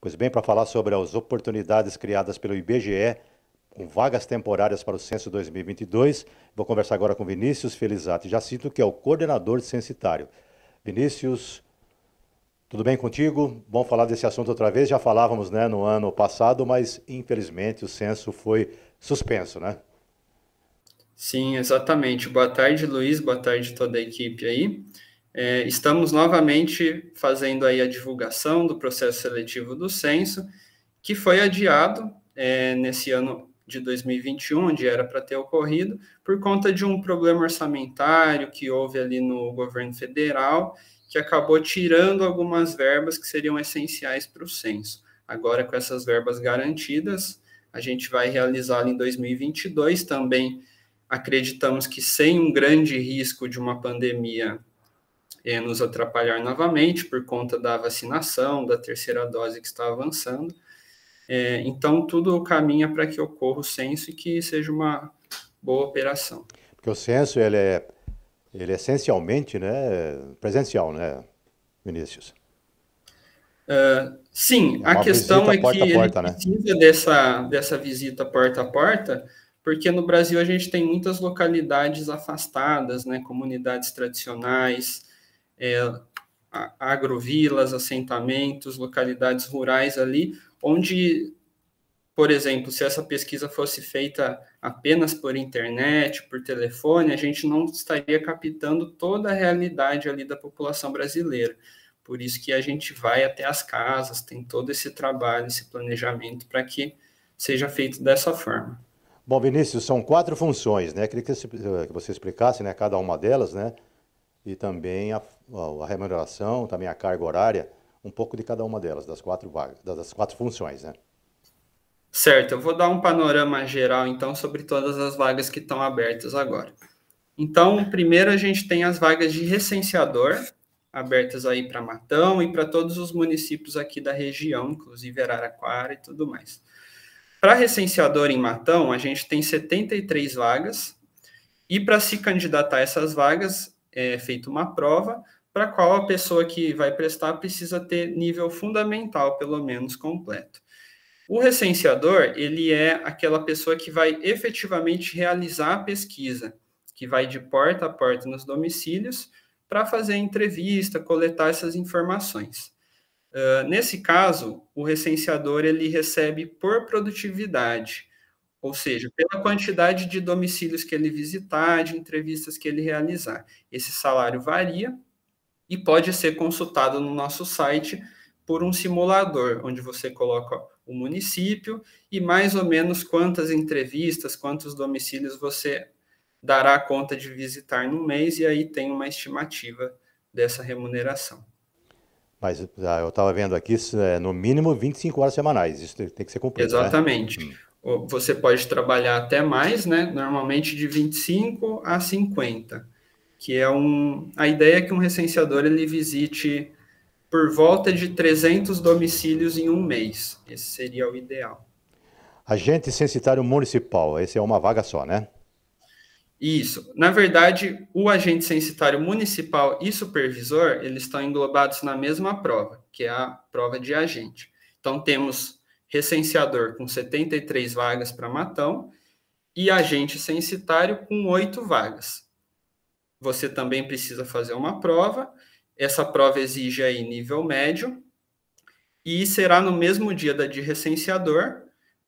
Pois bem, para falar sobre as oportunidades criadas pelo IBGE com vagas temporárias para o Censo 2022, vou conversar agora com Vinícius Felizati Jacinto, que é o coordenador censitário. Vinícius, tudo bem contigo? Vamos falar desse assunto outra vez. Já falávamos, né, no ano passado, mas infelizmente o censo foi suspenso, né? Sim, exatamente. Boa tarde, Luiz. Boa tarde a toda a equipe aí. Estamos novamente fazendo aí a divulgação do processo seletivo do censo, que foi adiado nesse ano de 2021, onde era para ter ocorrido, por conta de um problema orçamentário que houve ali no governo federal, que acabou tirando algumas verbas que seriam essenciais para o censo. Agora, com essas verbas garantidas, a gente vai realizá-lo em 2022 também. Acreditamos que sem um grande risco de uma pandemia nos atrapalhar novamente por conta da vacinação, da terceira dose que está avançando. Então, tudo caminha para que ocorra o censo e que seja uma boa operação. Porque o censo, ele é essencialmente, né, presencial, né, Vinícius? Sim, É a uma questão visita é porta a que ele porta, né? precisa dessa visita porta a porta, porque no Brasil a gente tem muitas localidades afastadas, né, comunidades tradicionais, agrovilas, assentamentos, localidades rurais ali, onde, por exemplo, se essa pesquisa fosse feita apenas por internet, por telefone, a gente não estaria captando toda a realidade ali da população brasileira. Por isso que a gente vai até as casas, tem todo esse trabalho, esse planejamento para que seja feito dessa forma. Bom, Vinícius, são 4 funções, né? Queria que você explicasse, né, cada uma delas, né? E também a remuneração, também a carga horária, um pouco de cada uma delas, das 4 vagas, das 4 funções, né? Certo, eu vou dar um panorama geral, então, sobre todas as vagas que estão abertas agora. Então, primeiro a gente tem as vagas de recenseador, abertas aí para Matão e para todos os municípios aqui da região, inclusive Araraquara e tudo mais. Para recenseador em Matão, a gente tem 73 vagas, e para se candidatar a essas vagas, é feita uma prova, para a qual a pessoa que vai prestar precisa ter nível fundamental, pelo menos, completo. O recenseador, ele é aquela pessoa que vai efetivamente realizar a pesquisa, que vai de porta a porta nos domicílios para fazer a entrevista, coletar essas informações. Nesse caso, o recenseador ele recebe por produtividade, ou seja, pela quantidade de domicílios que ele visitar, de entrevistas que ele realizar. Esse salário varia e pode ser consultado no nosso site por um simulador, onde você coloca o município e mais ou menos quantas entrevistas, quantos domicílios você dará conta de visitar no mês, e aí tem uma estimativa dessa remuneração. Mas eu estava vendo aqui, no mínimo 25 horas semanais, isso tem que ser cumprido, né? Exatamente. Você pode trabalhar até mais, né? Normalmente de 25 a 50, que é a ideia é que um recenseador ele visite por volta de 300 domicílios em um mês. Esse seria o ideal. Agente censitário municipal, esse é uma vaga só, né? Isso. Na verdade, o agente censitário municipal e supervisor, eles estão englobados na mesma prova, que é a prova de agente. Então, temos recenseador com 73 vagas para Matão e agente censitário com 8 vagas. Você também precisa fazer uma prova. Essa prova exige aí nível médio e será no mesmo dia da de recenseador,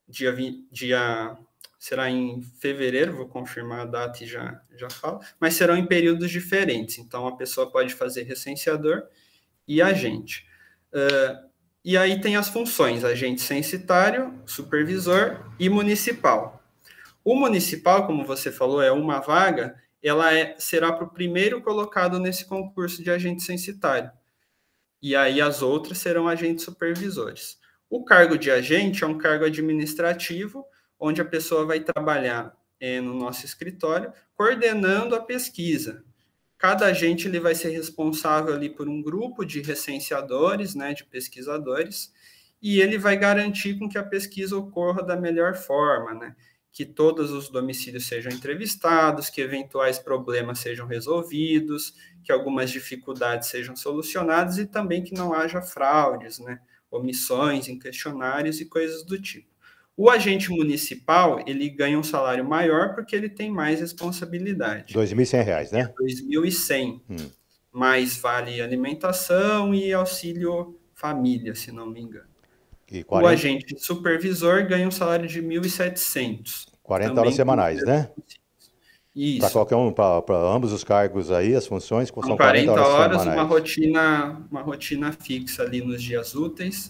será em fevereiro, vou confirmar a data e já falo, mas serão em períodos diferentes. Então, a pessoa pode fazer recenseador e agente. E aí tem as funções, agente censitário, supervisor e municipal. O municipal, como você falou, é uma vaga, ela será para o primeiro colocado nesse concurso de agente censitário. E aí as outras serão agentes supervisores. O cargo de agente é um cargo administrativo, onde a pessoa vai trabalhar no nosso escritório, coordenando a pesquisa. Cada agente ele vai ser responsável ali por um grupo de recenseadores, né, de pesquisadores, e ele vai garantir com que a pesquisa ocorra da melhor forma, né? Que todos os domicílios sejam entrevistados, que eventuais problemas sejam resolvidos, que algumas dificuldades sejam solucionadas e também que não haja fraudes, né? omissões em questionários e coisas do tipo. O agente municipal, ele ganha um salário maior porque ele tem mais responsabilidade. R$ 2.100, né? R$ 2.100, mais vale alimentação e auxílio família, se não me engano. E O agente supervisor ganha um salário de 1.700. 40 horas semanais, né? Isso. Para qualquer um, para ambos os cargos aí, as funções, são 40 horas, semanais. Uma rotina fixa ali nos dias úteis.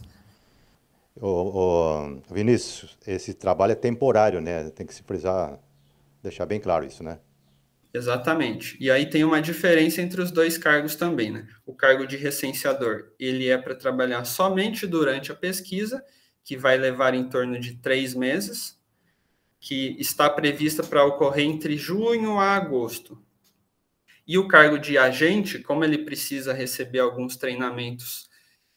Vinícius, esse trabalho é temporário, né? Tem que se precisar deixar bem claro isso, né? Exatamente. E aí tem uma diferença entre os dois cargos também, né? O cargo de recenseador, ele é para trabalhar somente durante a pesquisa, que vai levar em torno de 3 meses, que está prevista para ocorrer entre junho a agosto. E o cargo de agente, como ele precisa receber alguns treinamentos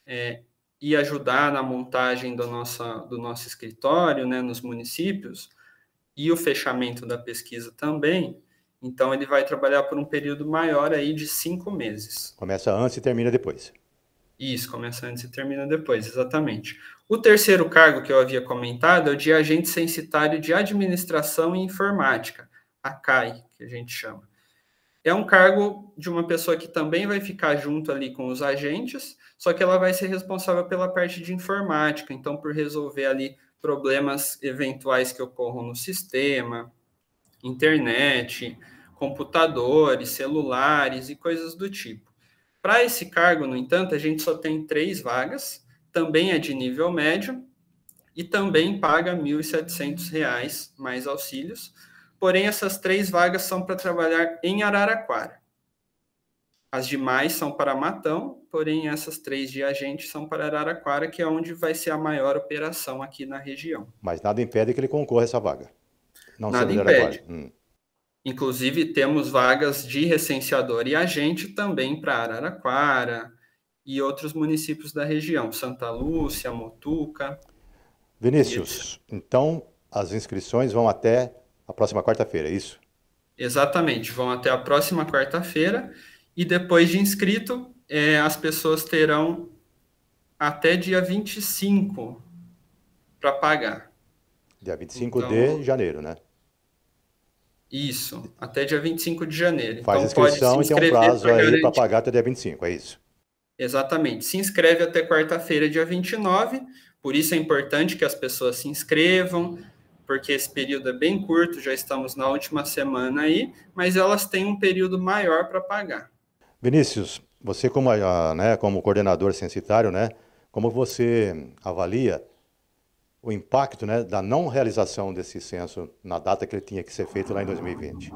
e ajudar na montagem do nosso escritório, né, nos municípios, e o fechamento da pesquisa também, então ele vai trabalhar por um período maior aí de 5 meses. Começa antes e termina depois. Isso, começa antes e termina depois, exatamente. O terceiro cargo que eu havia comentado é o de agente censitário de administração e informática, a CAI, que a gente chama. É um cargo de uma pessoa que também vai ficar junto ali com os agentes, só que ela vai ser responsável pela parte de informática, então por resolver ali problemas eventuais que ocorram no sistema, internet, computadores, celulares e coisas do tipo. Para esse cargo, no entanto, a gente só tem 3 vagas, também é de nível médio e também paga R$ 1.700 mais auxílios, porém essas 3 vagas são para trabalhar em Araraquara. As demais são para Matão, porém essas 3 de agente são para Araraquara, que é onde vai ser a maior operação aqui na região. Mas nada impede que ele concorra a essa vaga. Não nada impede. Inclusive, temos vagas de recenseador e agente também para Araraquara e outros municípios da região, Santa Lúcia, Motuca. Vinícius, então as inscrições vão até a próxima quarta-feira, é isso? Exatamente, vão até a próxima quarta-feira e depois de inscrito, as pessoas terão até dia 25 para pagar. Dia 25 de janeiro, né? Isso, até dia 25 de janeiro. Faz então, inscrição pode se e tem um prazo aí para pagar até dia 25, é isso? Exatamente. Se inscreve até quarta-feira, dia 29. Por isso é importante que as pessoas se inscrevam, porque esse período é bem curto, já estamos na última semana aí, mas elas têm um período maior para pagar. Vinícius, você como coordenador censitário, né, como você avalia o impacto, né, da não realização desse censo na data que ele tinha que ser feito lá em 2020?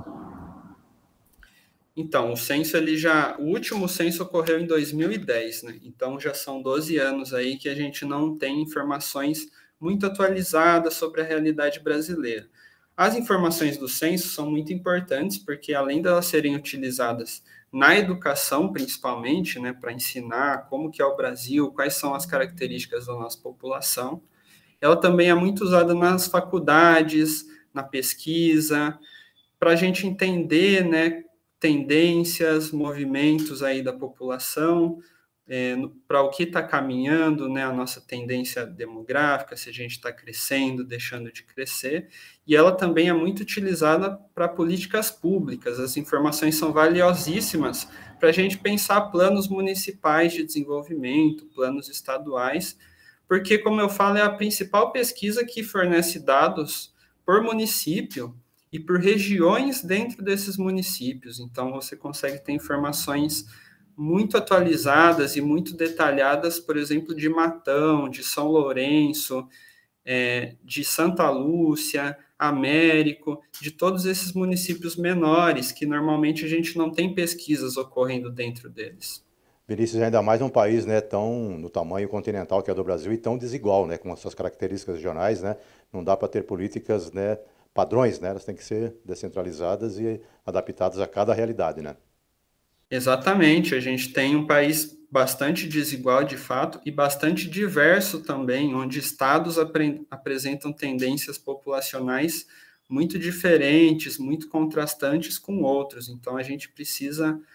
Então, o último censo ocorreu em 2010, né? Então já são 12 anos aí que a gente não tem informações muito atualizadas sobre a realidade brasileira. As informações do censo são muito importantes porque além de elas serem utilizadas na educação, principalmente, né, para ensinar como que é o Brasil, quais são as características da nossa população, ela também é muito usada nas faculdades, na pesquisa, para a gente entender, né, tendências, movimentos aí da população, para o que está caminhando, né, a nossa tendência demográfica, se a gente está crescendo, deixando de crescer, e ela também é muito utilizada para políticas públicas. As informações são valiosíssimas para a gente pensar planos municipais de desenvolvimento, planos estaduais, porque, como eu falo, é a principal pesquisa que fornece dados por município e por regiões dentro desses municípios. Então, você consegue ter informações muito atualizadas e muito detalhadas, por exemplo, de Matão, de São Lourenço, de Santa Lúcia, Américo, de todos esses municípios menores, que normalmente a gente não tem pesquisas ocorrendo dentro deles. Vinícius, ainda mais num país, né, tão no tamanho continental que é do Brasil e tão desigual, né, com as suas características regionais, né, não dá para ter políticas, né, padrões, né, elas têm que ser descentralizadas e adaptadas a cada realidade, né? Exatamente, a gente tem um país bastante desigual de fato e bastante diverso também, onde estados apresentam tendências populacionais muito diferentes, muito contrastantes com outros. Então, a gente precisa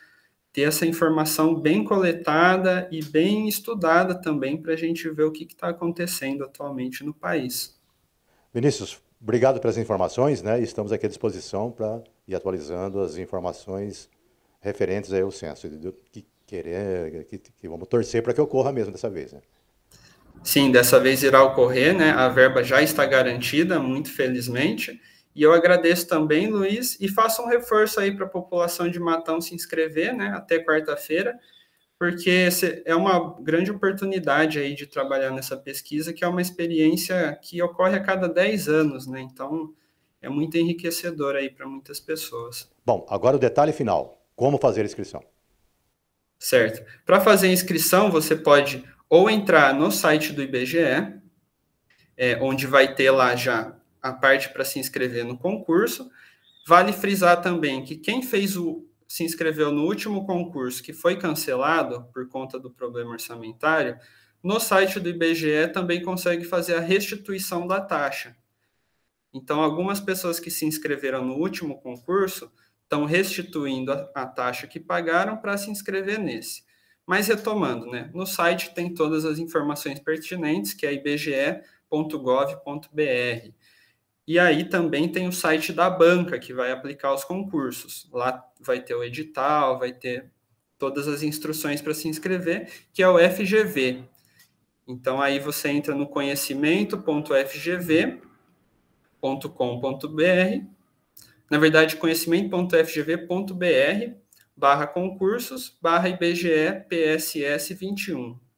ter essa informação bem coletada e bem estudada também para a gente ver o que está acontecendo atualmente no país. Vinícius, obrigado pelas informações, né? Estamos aqui à disposição para ir atualizando as informações referentes aí ao censo, que vamos torcer para que ocorra mesmo dessa vez, né? Sim, dessa vez irá ocorrer, né? A verba já está garantida, muito felizmente. E eu agradeço também, Luiz, e faço um reforço aí para a população de Matão se inscrever, né? Até quarta-feira, porque é uma grande oportunidade aí de trabalhar nessa pesquisa, que é uma experiência que ocorre a cada 10 anos, né? Então, é muito enriquecedor aí para muitas pessoas. Bom, agora o detalhe final. Como fazer a inscrição? Certo. Para fazer a inscrição, você pode ou entrar no site do IBGE, onde vai ter lá já a parte para se inscrever no concurso. Vale frisar também que quem se inscreveu no último concurso que foi cancelado por conta do problema orçamentário, no site do IBGE também consegue fazer a restituição da taxa. Então, algumas pessoas que se inscreveram no último concurso estão restituindo a taxa que pagaram para se inscrever nesse. Mas retomando, né? No site tem todas as informações pertinentes, que é ibge.gov.br. E aí também tem o site da banca, que vai aplicar os concursos. Lá vai ter o edital, vai ter todas as instruções para se inscrever, que é o FGV. Então, aí você entra no conhecimento.fgv.com.br, na verdade, conhecimento.fgv.br/concursos/IBGE PSS 21.